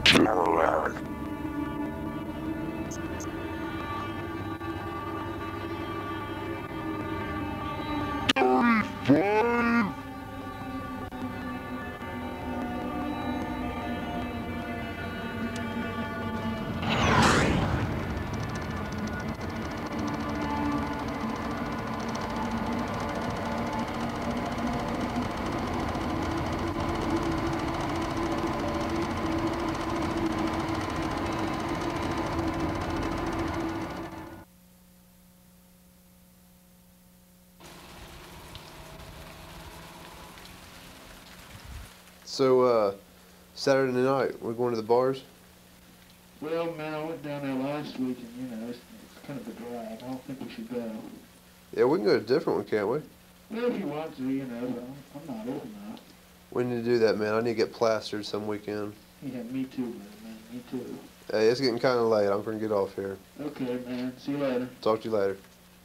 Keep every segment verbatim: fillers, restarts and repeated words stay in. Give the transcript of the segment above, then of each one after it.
So, uh, Saturday night, we're going to the bars? Well, man, I went down there last week, and, you know, it's, it's kind of a drag. I don't think we should go. Yeah, we can go to a different one, can't we? Well, if you want to, you know, but I'm, I'm not old enough. We need to do that, man. I need to get plastered some weekend. Yeah, me too, man. Me too. Hey, it's getting kind of late. I'm going to get off here. Okay, man. See you later. Talk to you later.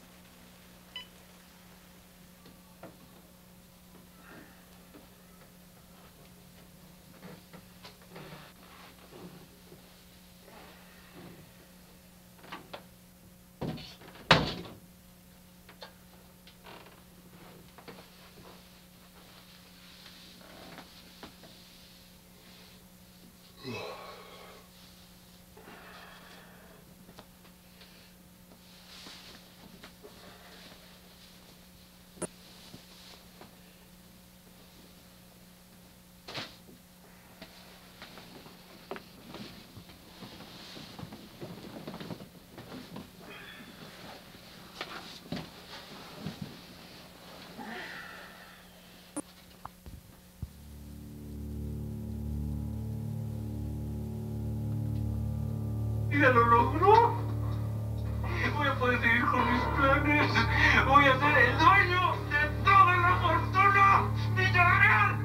¡Ya lo logró! Voy a poder seguir con mis planes. Voy a ser el dueño de toda la fortuna millonaria.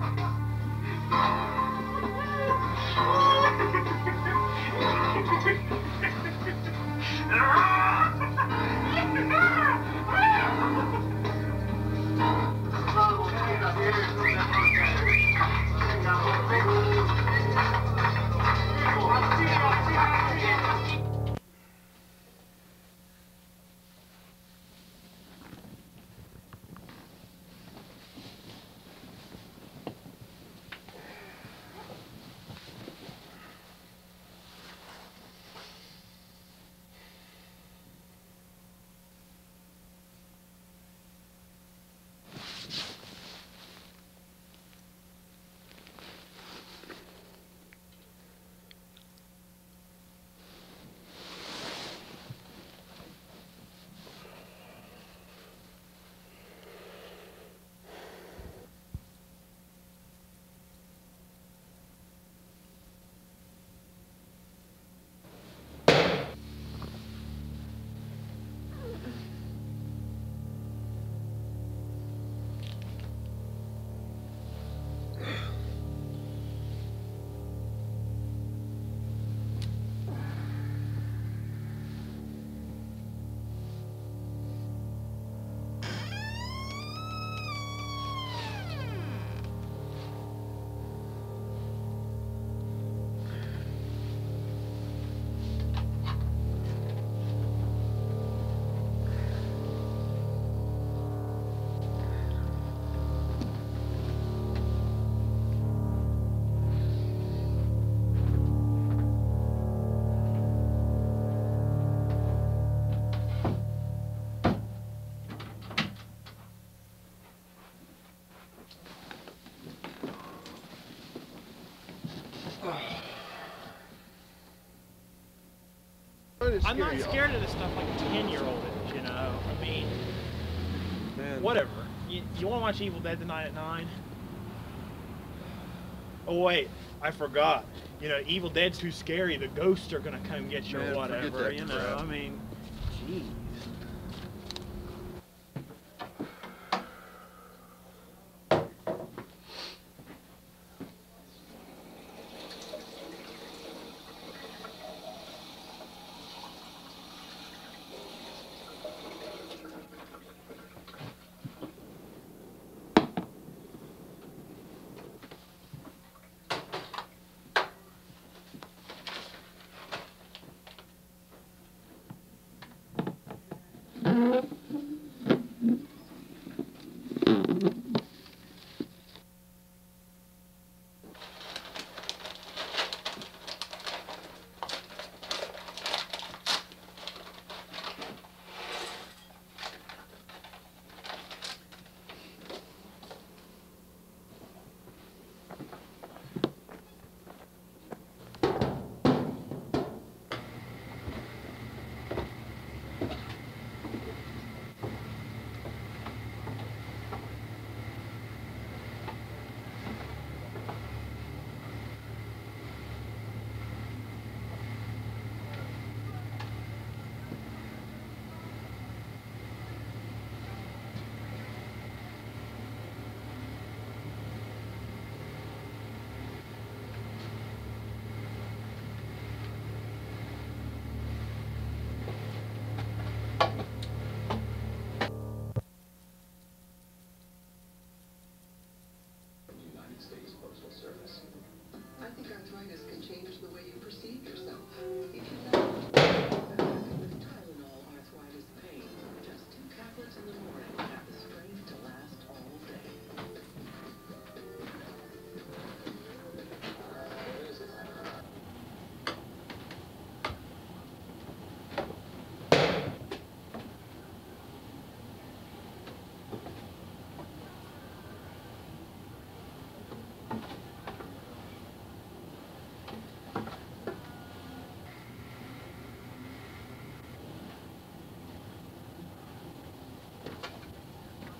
I'm not scared of this stuff like a ten-year-old is, you know? I mean, man. Whatever. You, you want to watch Evil Dead tonight at nine? Oh, wait. I forgot. You know, Evil Dead's too scary. The ghosts are going to come get you man, or whatever, you know? Crap. I mean, jeez. United States Postal Service. I think arthritis can change the way you perceive yourself. If you know, with Tylenol arthritis pain, just two tablets in the morning have the strength to last all day.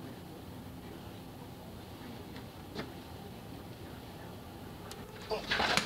Oh.